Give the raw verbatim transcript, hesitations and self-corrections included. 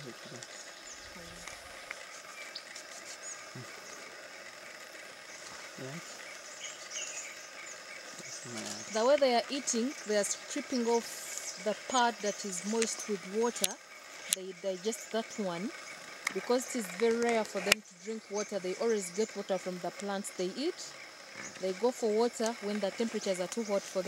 The way they are eating, they are stripping off the part that is moist with water. They digest that one. Because it is very rare for them to drink water, they always get water from the plants they eat. They go for water when the temperatures are too hot for them.